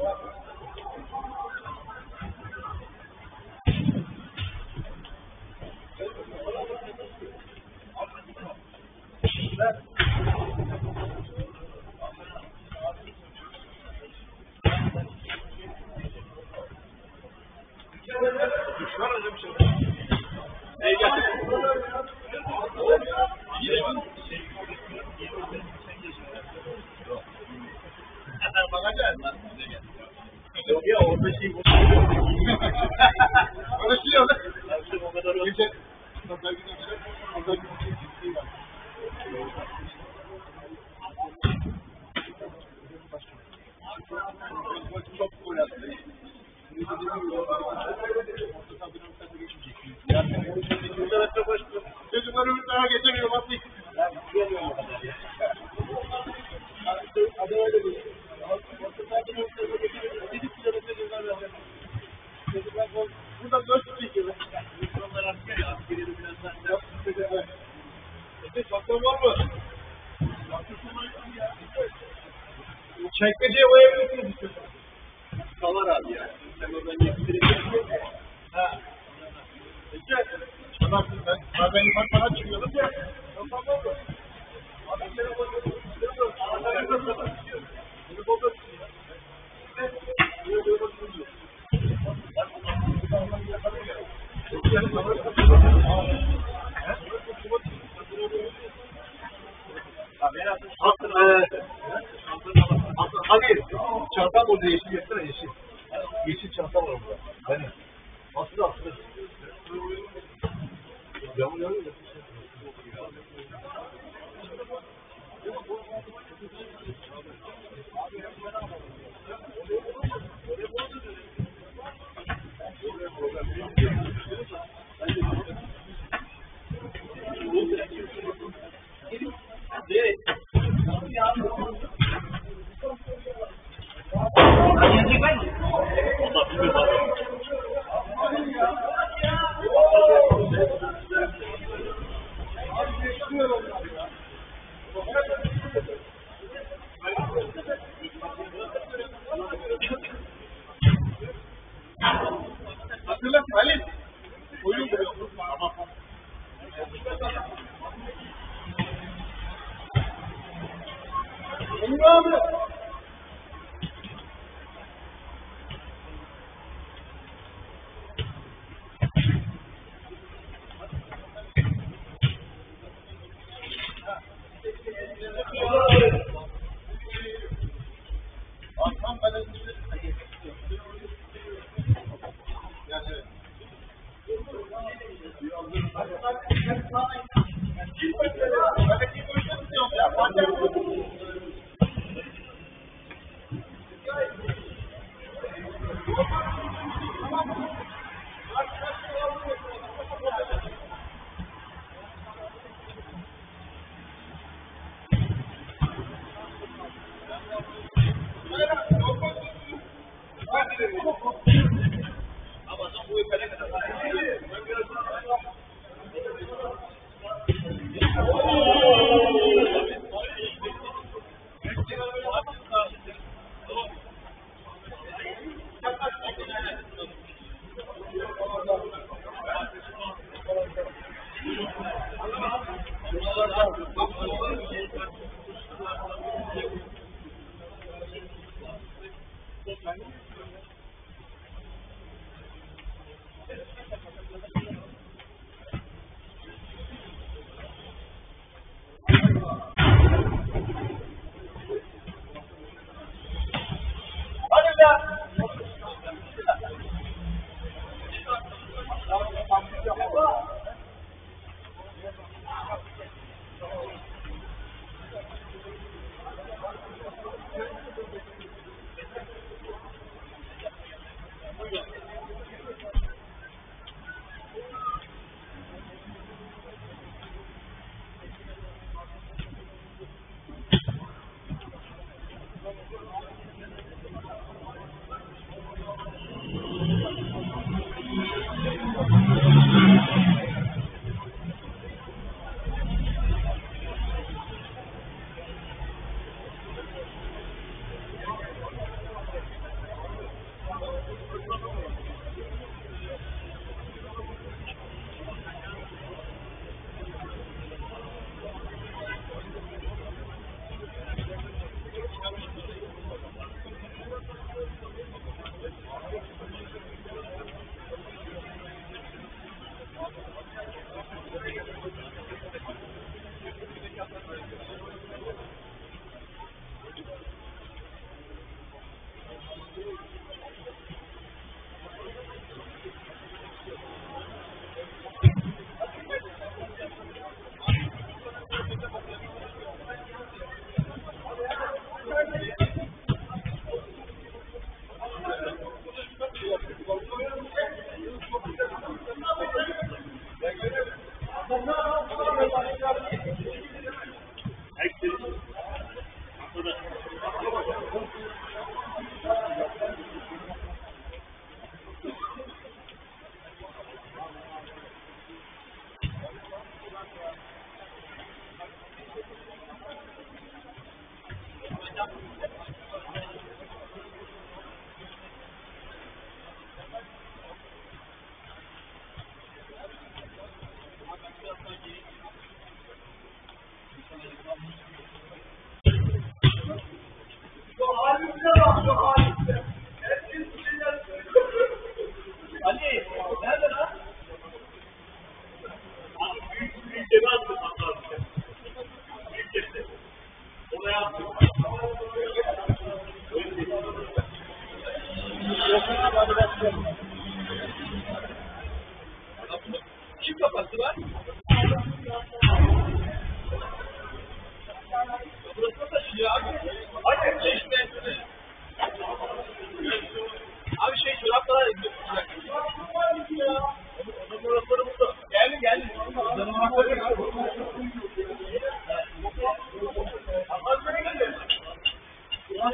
Çekmeceye koyabilirsiniz. Kalar abi ya. Sen oradan getireceksin. Ha. Peki. Tamam ben bazen yukarı çıkıyordum ya. Tamam mı? Abi bir kere bakıyorum. Bunu bakıyorum. Hadi çantam orada yeşil getirsene yeşil. Yeşil çantam var orada. Benim. Aslında. Camı görüyor musun? Hatırla Halim. Oyun bu. Tamam. Emre abi.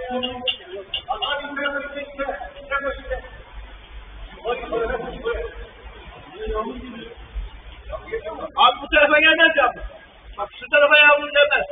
Abi bu tarafa gelmez ya. Bak şu tarafa yavrum gelmez.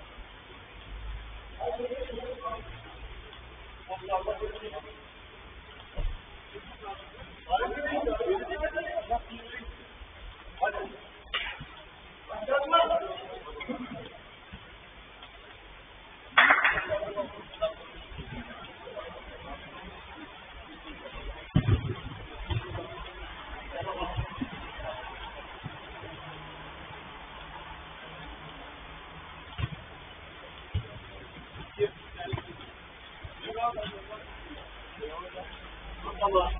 Allah.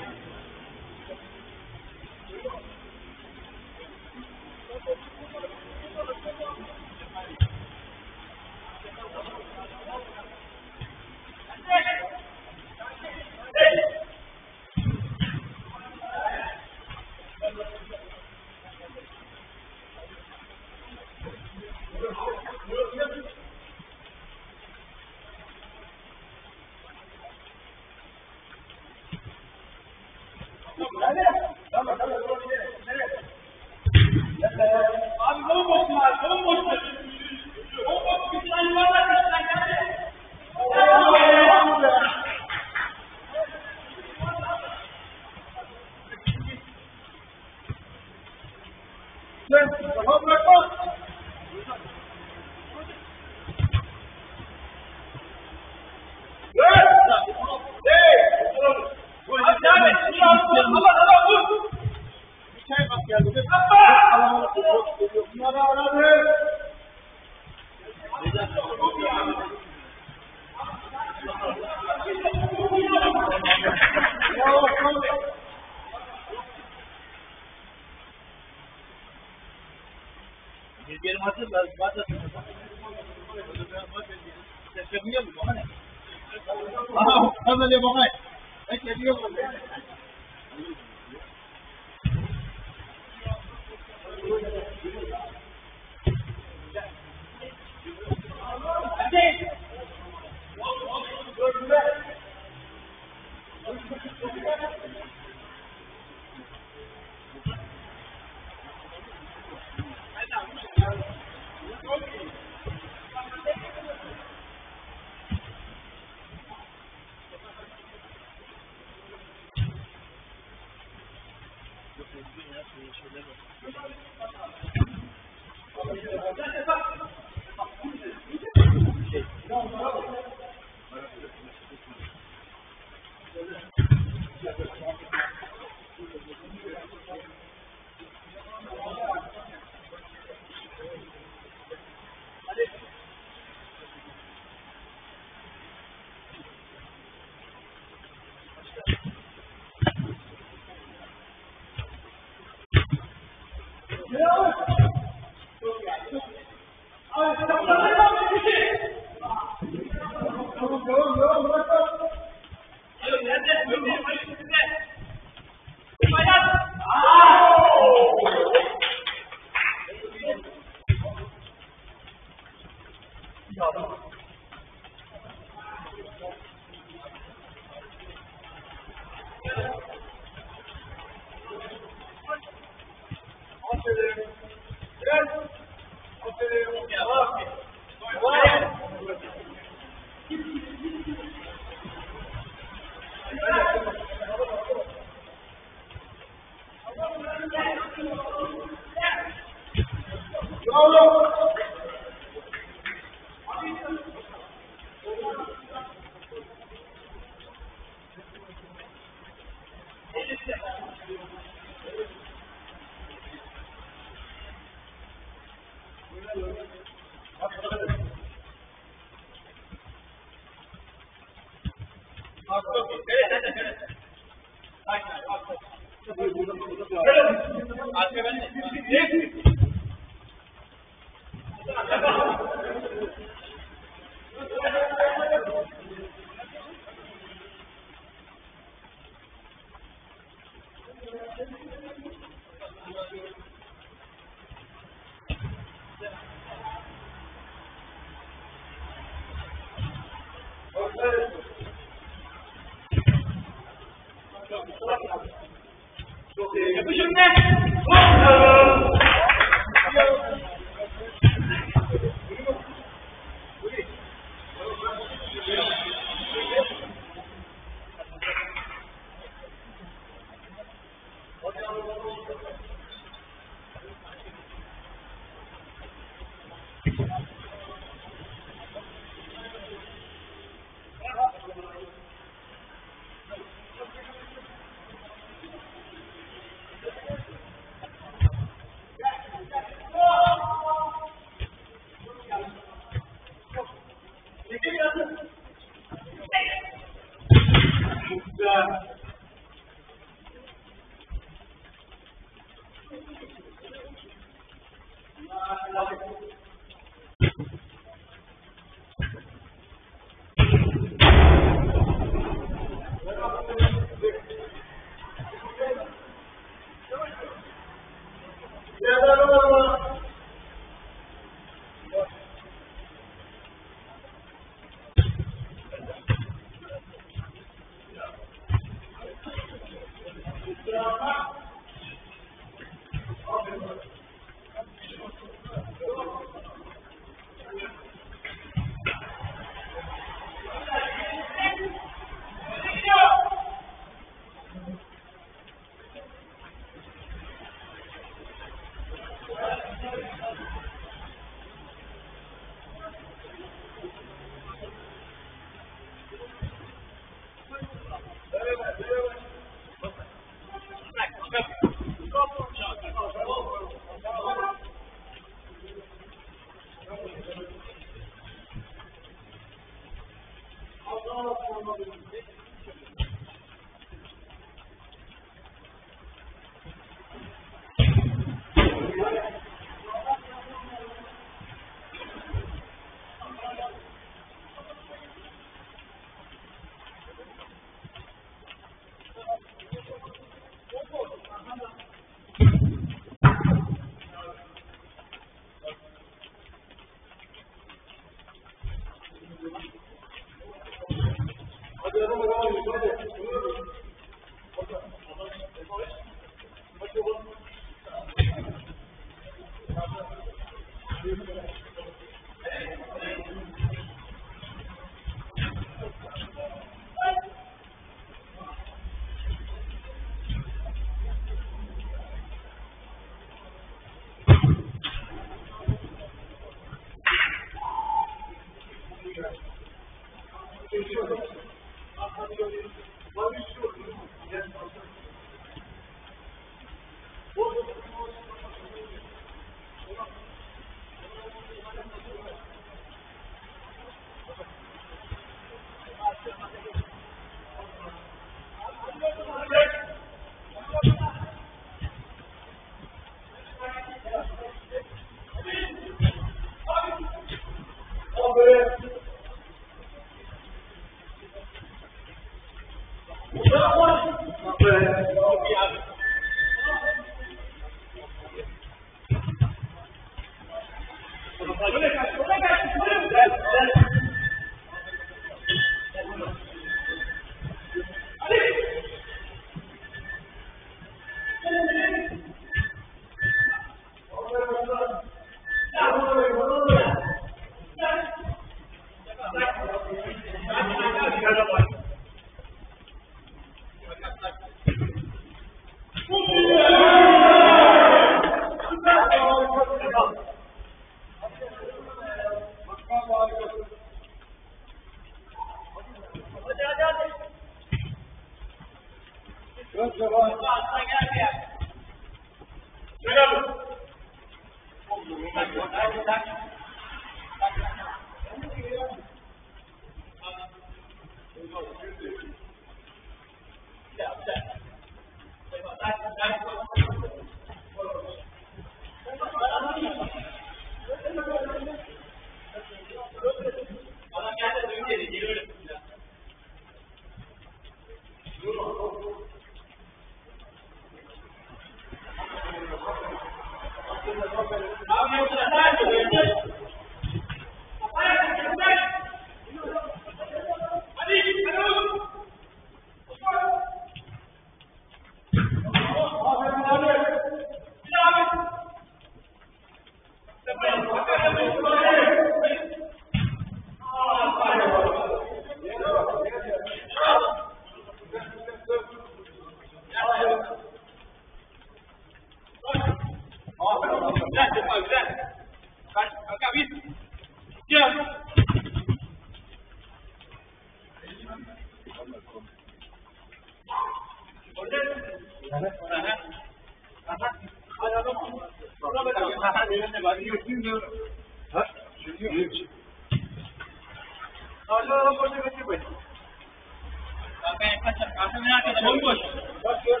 Karşıdan koşa götürmeyin. Kakak kaçak. Kakak merak etme. Bomboş. Bak gör.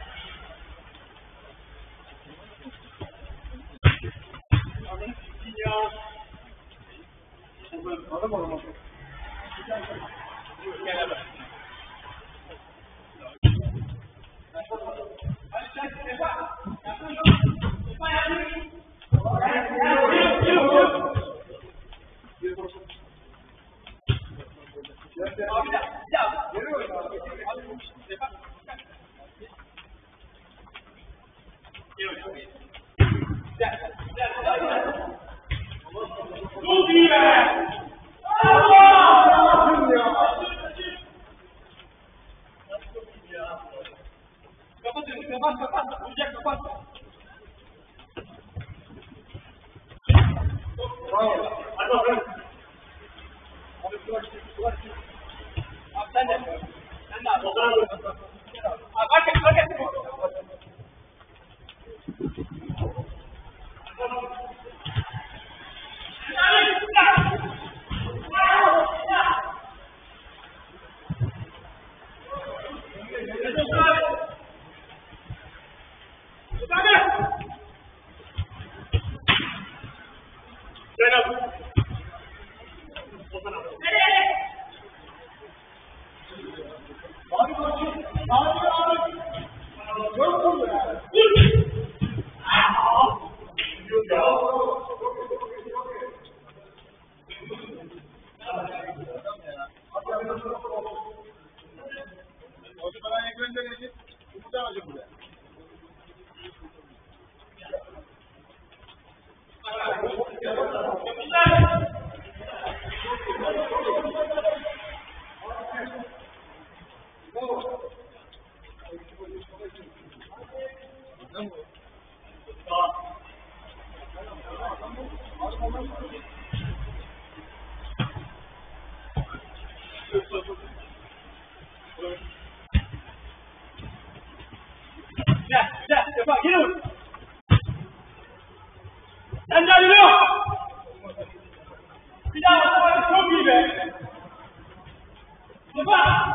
Anladın ya. Adam olamaz. Gel abi. Çok iyi be! Kapat. Vuracak kapat. Bravo. Hadi bakalım. Abi sen de. Sen de abi. O kadar da. Abi bak. Güzel. Yapar. Geri vur. Sen daha yürü. Bir daha bak. Çok iyi be. Yapar.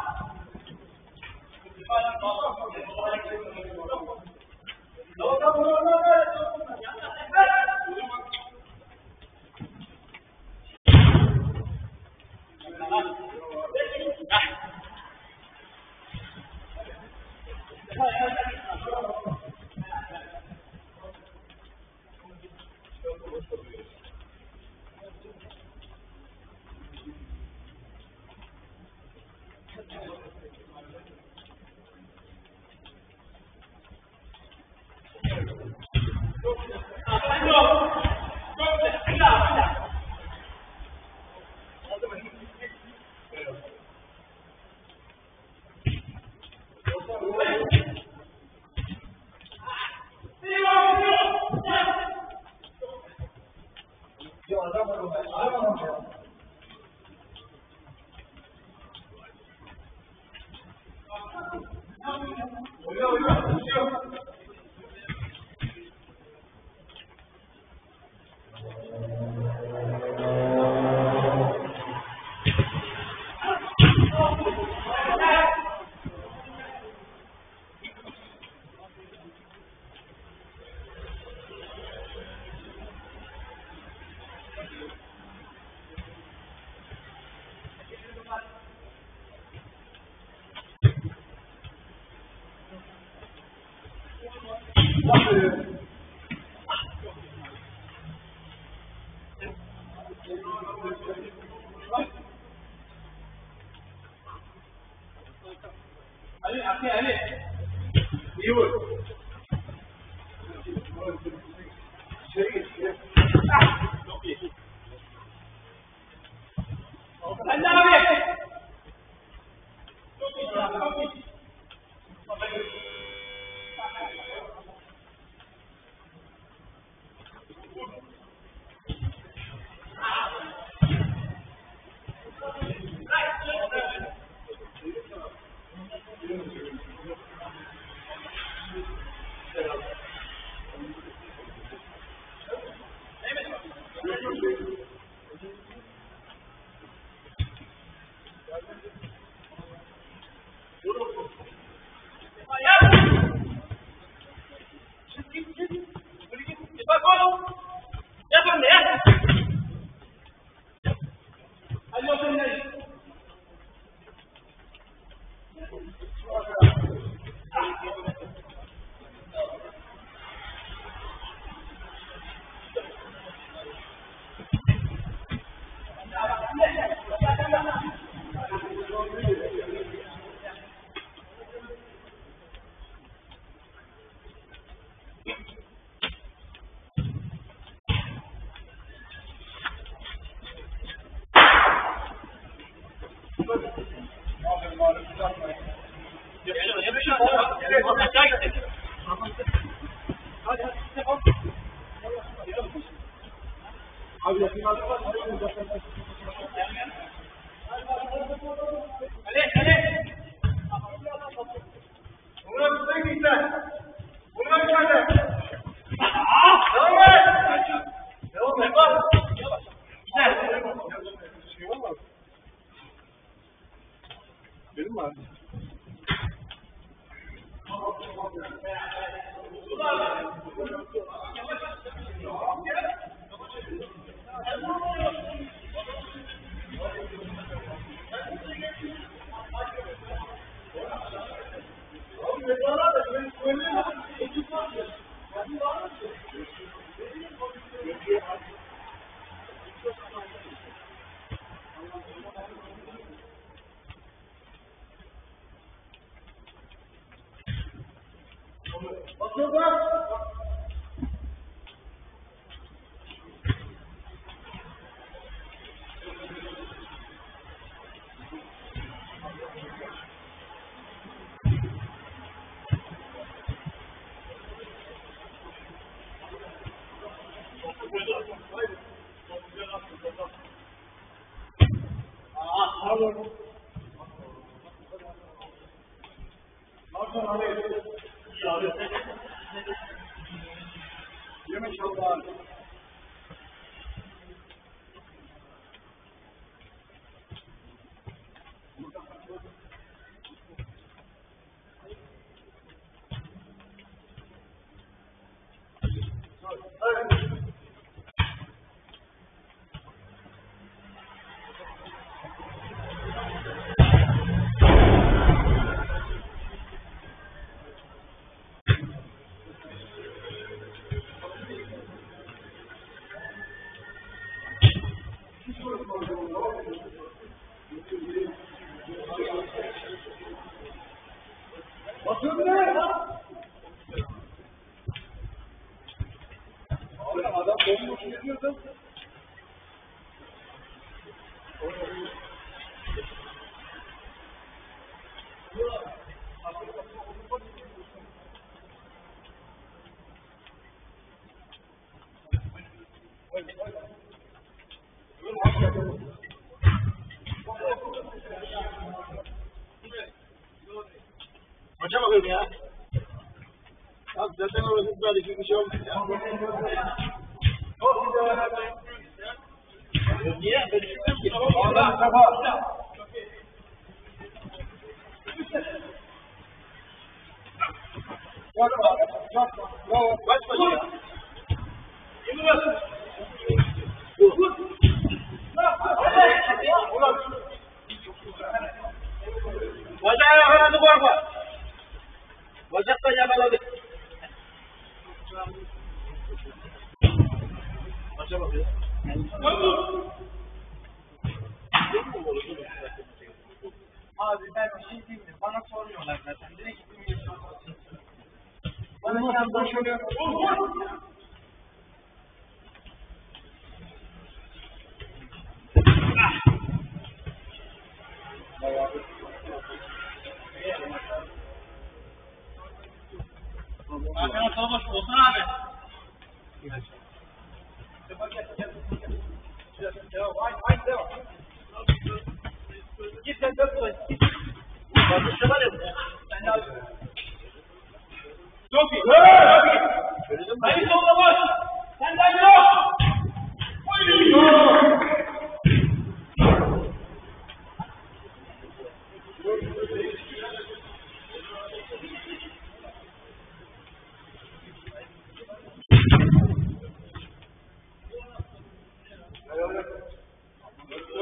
Ali. İyi vur. Çok iyi. Sen de abi. Çok iyi. Benim mi abi? Maça bakıyorum ya. Abi zaten orası böyle bir şey olmuş ya. Niye? Ben düşünmüyorum ki. Ağzını kafa. Kaç başına? Yeni basın. Bacağı yakaladı korkma. Bacaktan yakaladı. Maça bakıyor. Abi ben bir şey diyeyim mi? Bana sormuyorlar zaten. Direkt gittim. Bana sen boş oluyor. Arkana sola boş olsun abi. Git sen dört koy. Bakışta var ya bu. Sen de abi. Çok iyi. Çok iyi. Hayır,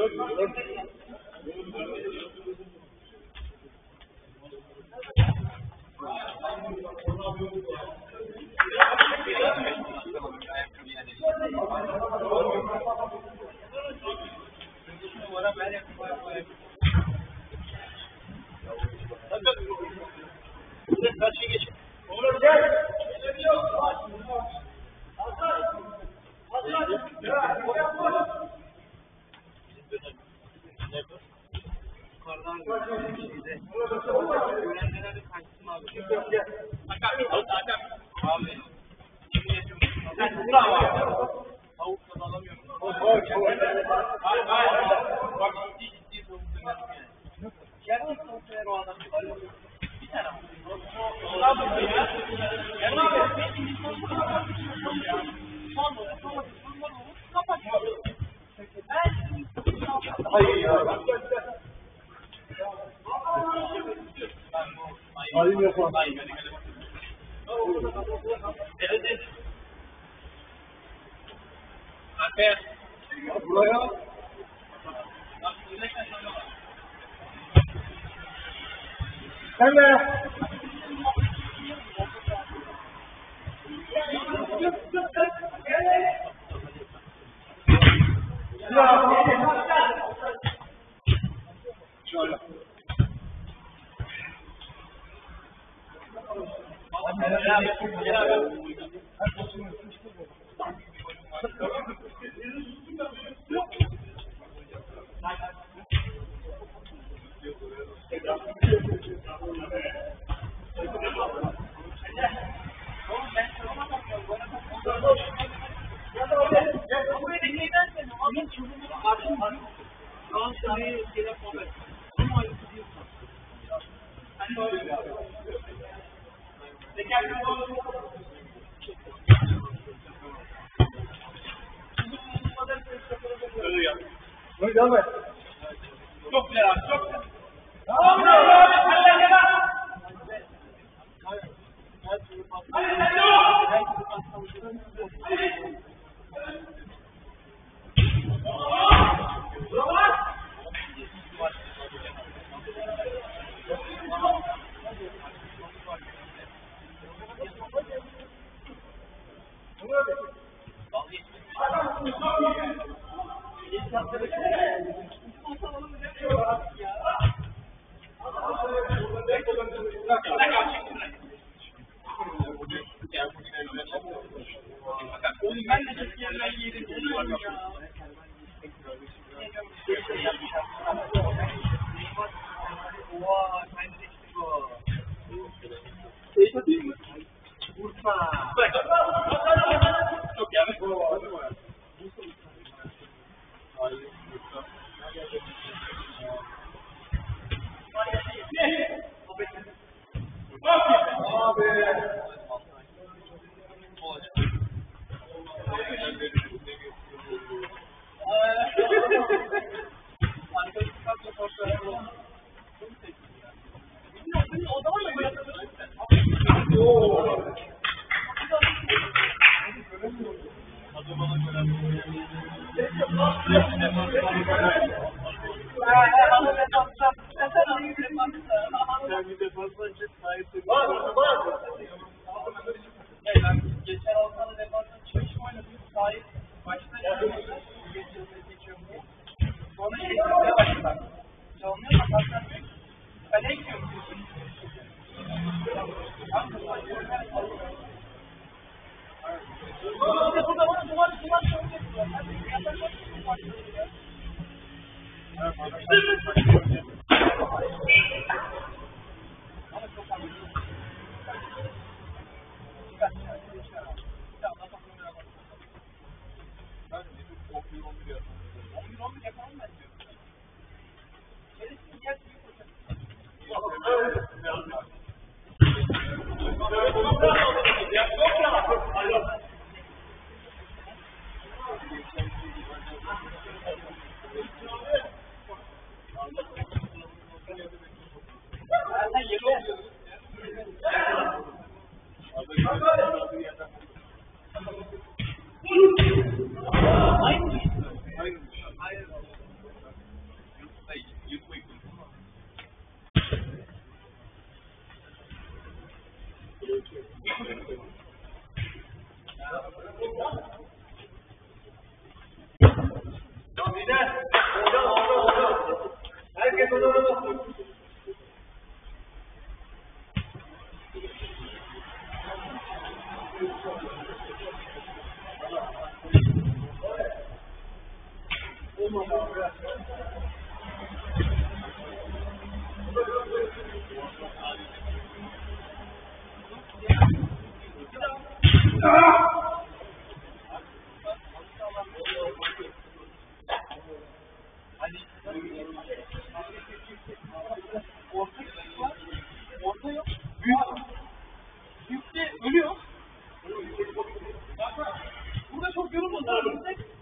Karşıya geç. Olur gel. Öğrenciler de kaçsın abi. Abi. Sen bravo. Tavukla da alamıyorum. Hayır. Bak ciddi tavuk dönüyorum yani. Gerçek tavuk ver o adam. Bir tane var. Ne yapıyorsun ya? Yarın abi. Kapat. Hayır ya. Hayır yapalım. Evet. Arkaya. Buraya. Sen de. Şöyle. Devam et. Çok güzel abi, çok güzel. Ben de çok yerden yedim. Çok yanlış. Geçen hafta defansın çalışma oynadık. Sahip başta geçiyor. Sonra geçmeye başladık. Çalmıyor da paslanmıyor. Kaleye gidiyor. Burada bana duvar Orta yok. Büyükte ölüyor. Burada çok yorulmadı.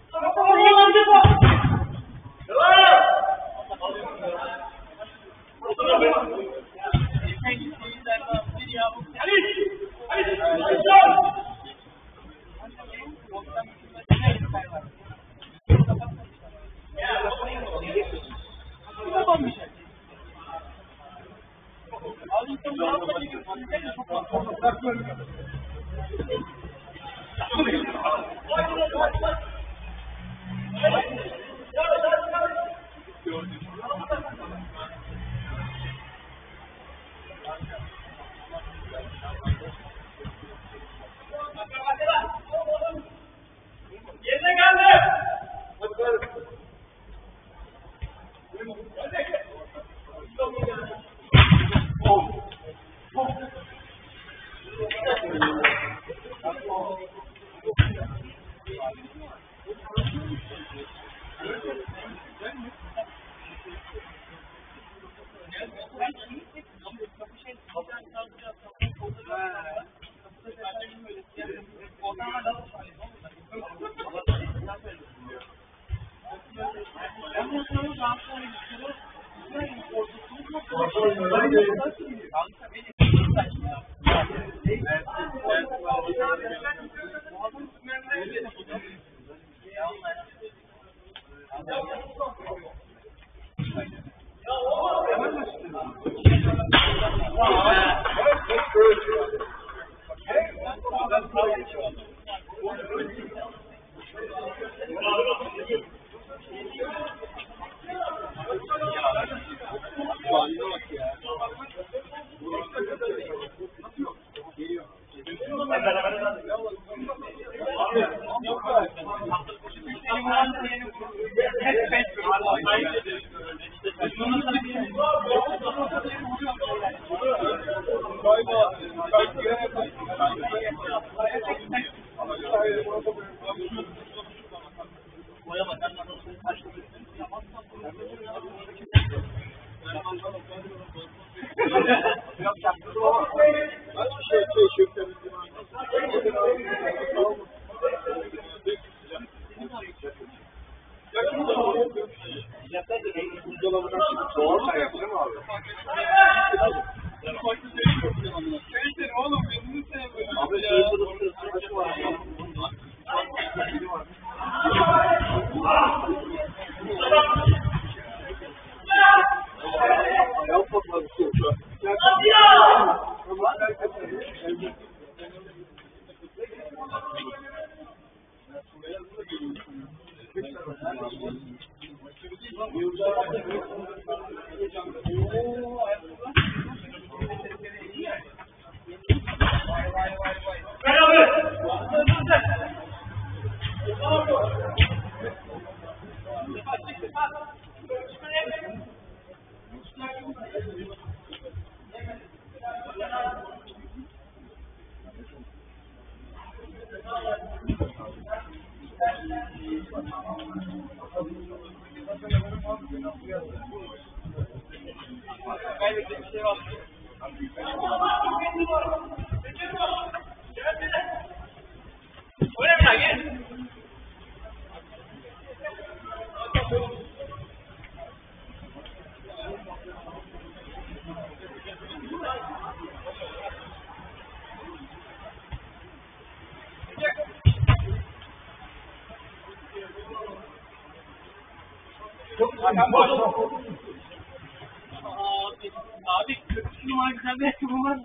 Abi 42 numara güzel bir ayakkabı var mı?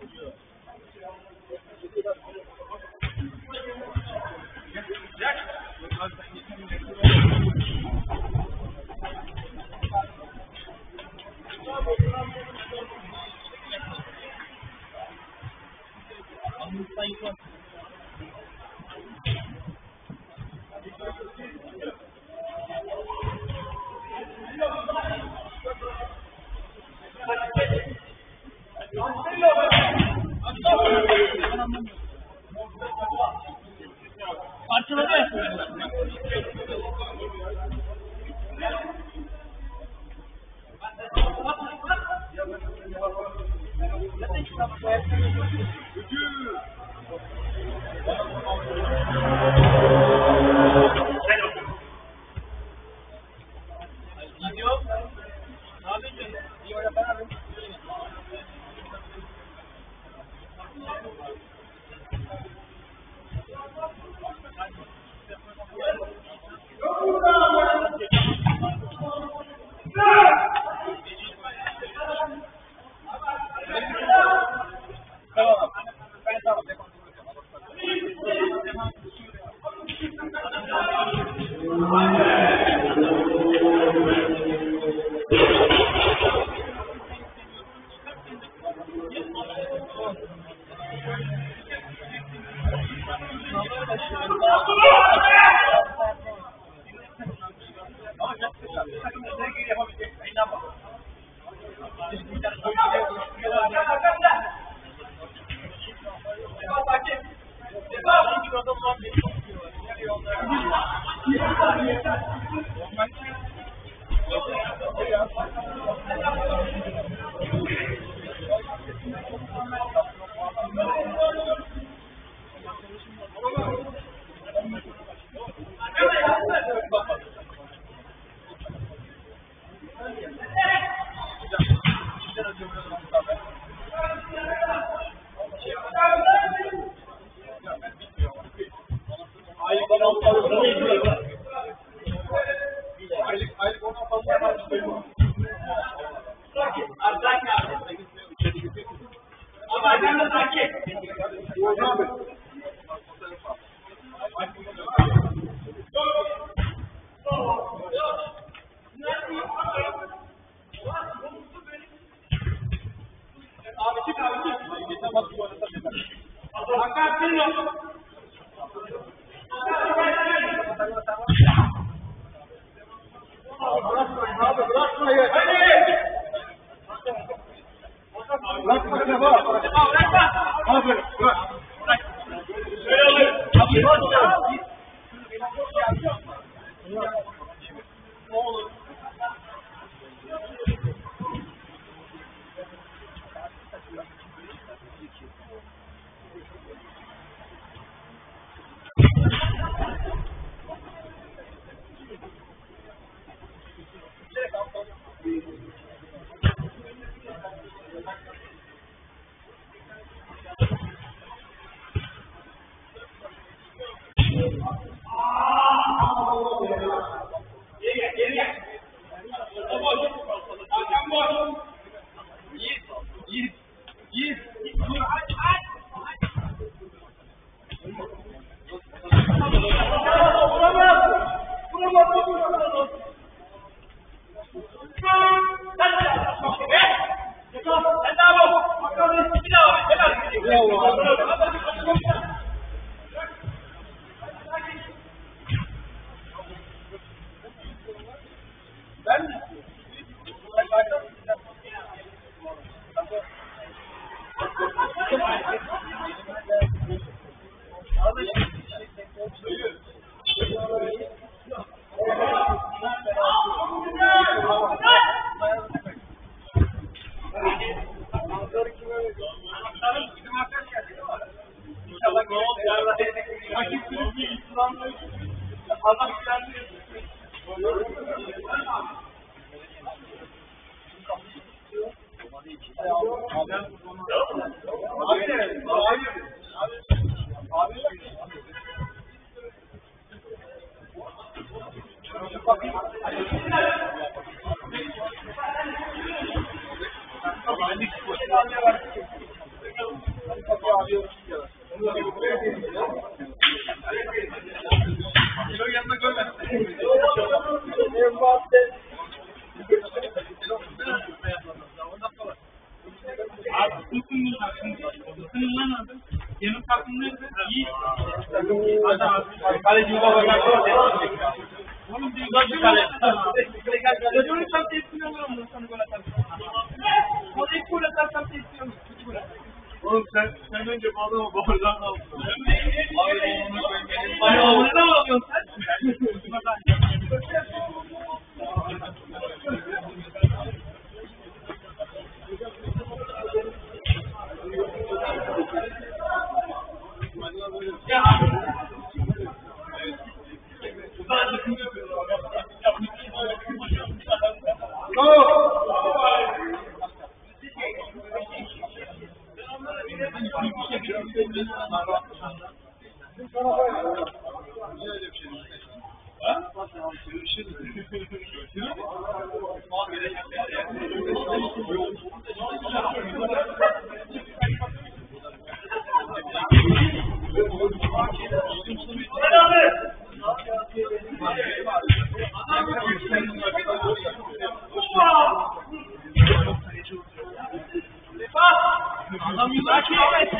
Adam yüzüne çevirmek.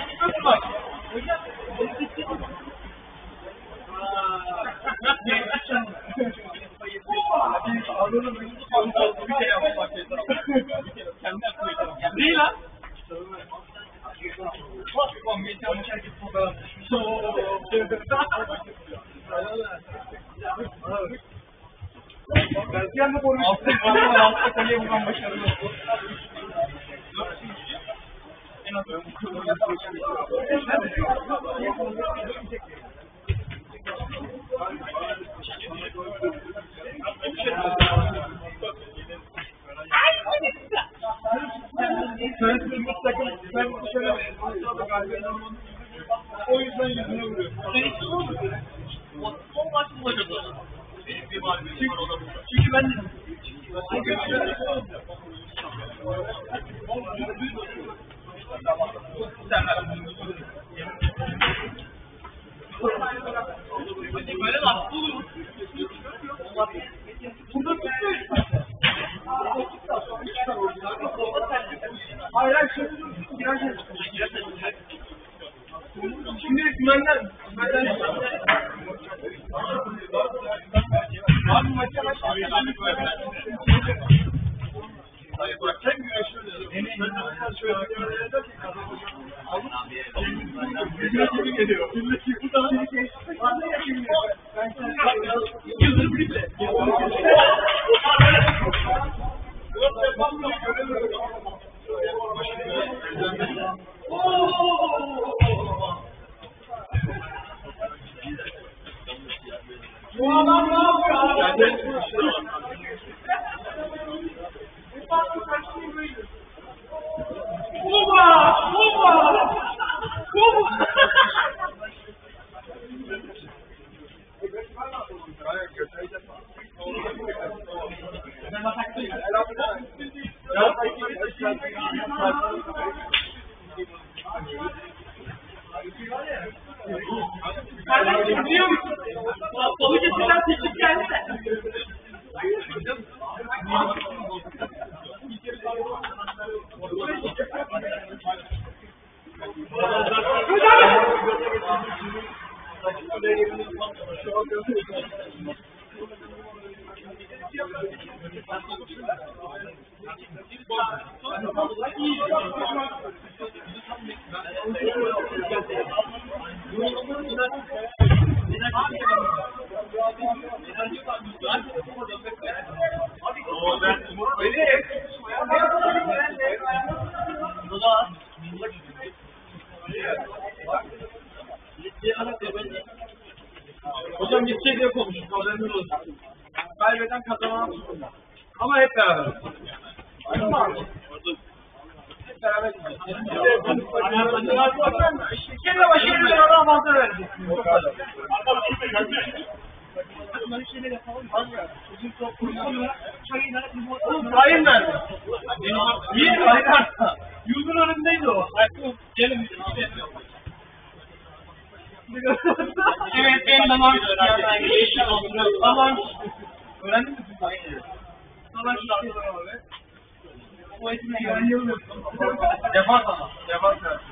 Değil lan. Altta kaleye vuran başarılı. En az o yüzden yüzüne vuruyor. son maç bulacak o. Benim bir mağlubiyetim var o da bu. Çünkü ben böyle laf olur. Burada tutmuyor. Hayır hayır şimdi güvenler abi maça başlayalım. Hayır bak sen güreşiyorsun. Bu adam ne yapıyor? Kuba! Kardeşim biliyor musun? Balıkesir'den teklif geldi de. Hocam gidecek diye konuştuk. Haberiniz olsun. Kaybeden kazanan ama hep beraber. Hep beraber gideceğiz. Kendi başına bir avantaj verecek. Sayın nerede? İyi sayın. Yüzün önündeydi o. Gelin. Evet benim tamam. Tamam. Öğrendin mi siz? Hayır. Tamam şartlar abi. O eğitimle güveniyorum. Defans ama. Defans versin.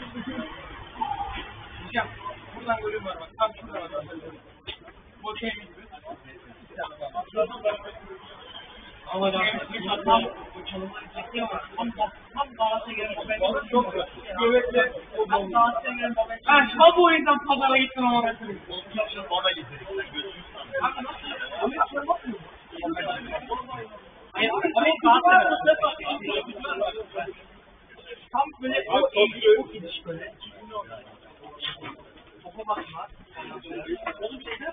Hocam buradan bölüm var bak. Tam şurada var. Bu şey gibi. Allah'ım. Tam çalımları çekiyor ama tam bağışa gelen moment. Çok güzel. Göbekle. Tam bağışa gelen moment. Ha bu oyundan pazara gittin ama. Bana gittin. Tam böyle o gidiş böyle. Topa bakma. Oğlum şeyler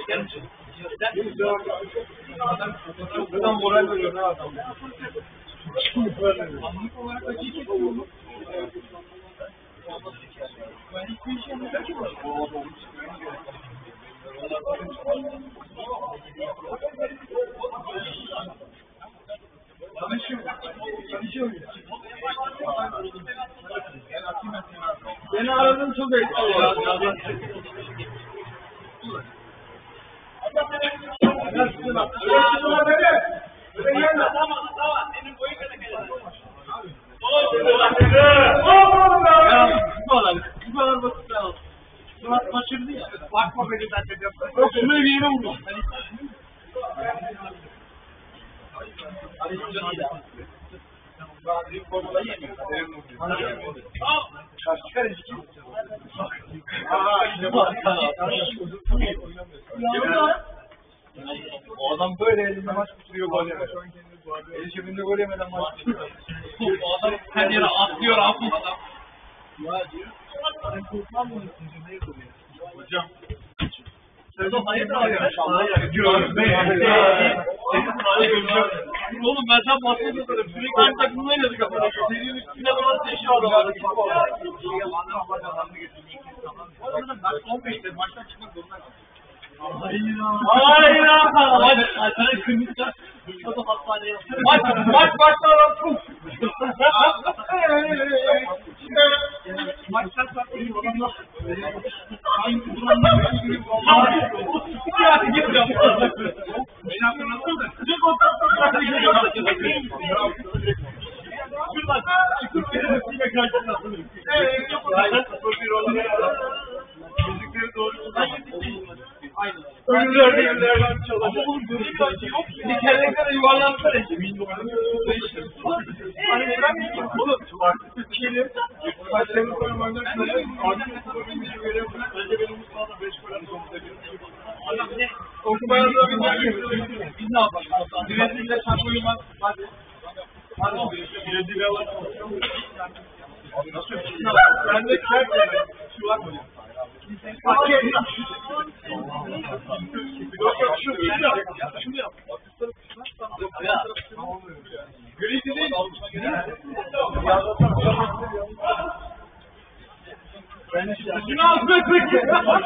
Buradan moral veriyor ne adam. Anlık olarak acı çekiyor. Ben hiçbir şey yapmadım. Beni aradın çok bekliyor ya. Tamam. Senin boyun kadar gelir. Bu kadar basit ya. Surat kaçırdı ya. Bakma beni zaten. Yok şunu bir yere vurdu. O adam böyle elinde maç bitiriyor gol yemeden. El cebinde gol yemeden maç bitiriyor. O adam her yere atlıyor abi adam. Hocam. Sezon hayırdır abi? Oğlum ben tam bahsediyorum. Sürekli aynı takımda oynadık ama. Serinin üstünde bana seçiyor adamlar. Son 5'te maçtan çıkmak zorunda kaldım. Hayır. Hadi sen kırmızı. Mustafa hastaneye. Maç başlar lan. Maçtan sonra Aynı duranlar gibi. Ya git ya. beni hatırlatsana da. Sıcak ortamda şuradan çıkıp gelip karşılaştırdım. Müzikleri doğru tutamam. Aynen. Ölümlerde yerlerden çalacak. Ama bunun böyle bir açı yok. Bir kellekere yuvarlansana. Hani ben mi gideyim? Oğlum, Türkiye'li başlarını koyum oynarsa artık sorun bir şey veriyorum. Önce benim Mustafa'da 5 gol atmamıza Adam ne? Okumaya da Biz ne yapalım? Brezilya'da şampiyon olmaz. Hadi. Brezilya alalım. Ben de kert yemek. Şu var mı? Yok şunu yap. Şunu yap. Gri değil. Şunu al peki.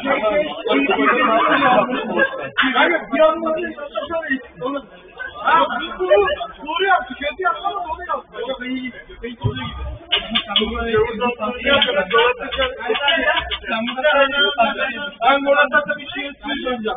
Bir anda onu doğru yaptı. Kötü yapmadı onu yaptı. Çok iyi. Peki oluyor gibi. Ben Murat'a bir şey söyleyeceğim.